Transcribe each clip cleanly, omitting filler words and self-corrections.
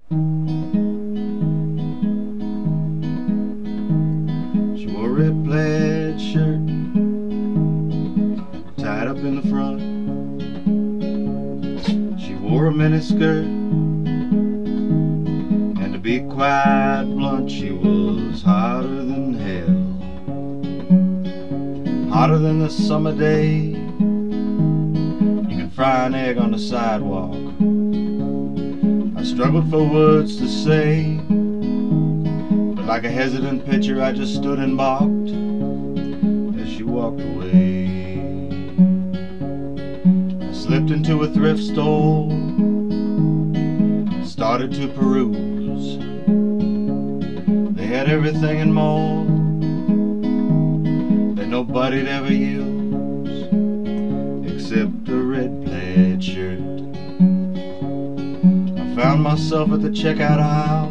She wore a red plaid shirt, tied up in the front. She wore a mini skirt, and to be quite blunt, she was hotter than hell. Hotter than the summer day you can fry an egg on the sidewalk. I struggled for words to say, but like a hesitant pitcher I just stood and balked as she walked away. I slipped into a thrift store, started to peruse. They had everything and more that nobody'd ever use except a red plaid shirt. I found myself at the checkout aisle,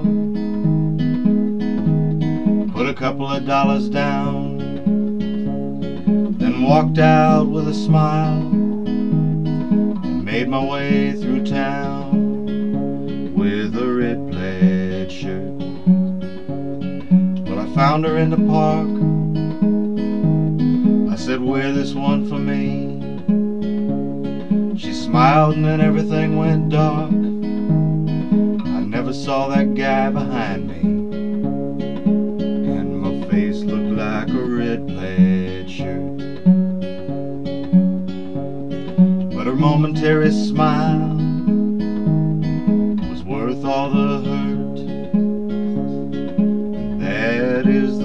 put a couple of dollars down, then walked out with a smile and made my way through town with a red plaid shirt. Well, I found her in the park. I said, wear this one for me. She smiled and then everything went dark. I never saw that guy behind me, and my face looked like a red plaid shirt. But her momentary smile was worth all the hurt, and that is the